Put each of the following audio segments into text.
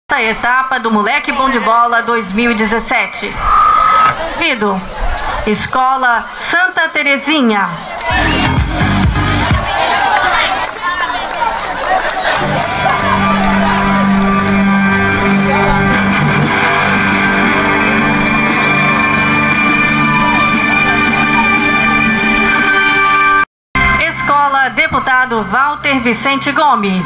Etapa do Moleque Bom de Bola 2017. Convido Escola Santa Terezinha. Escola Deputado Walter Vicente Gomes.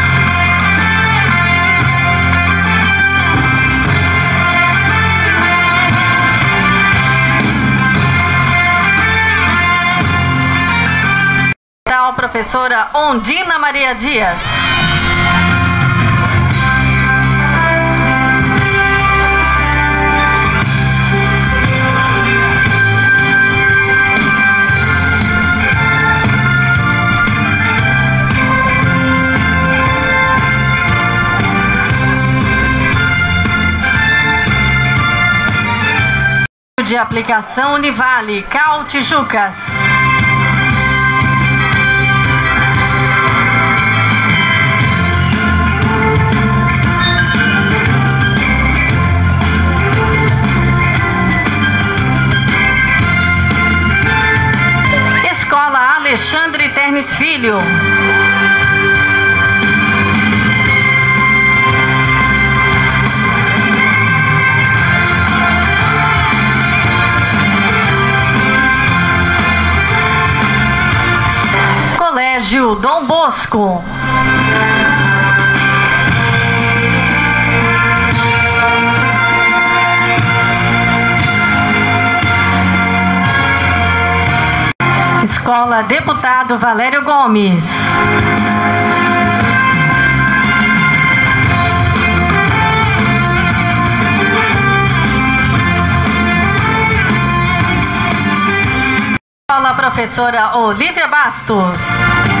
Professora Ondina Maria Dias. De aplicação Univale, Cal Tijucas. Alexandre Ternes Filho. Colégio Dom Bosco. Escola Deputado Valério Gomes. Escola Professora Olívia Bastos.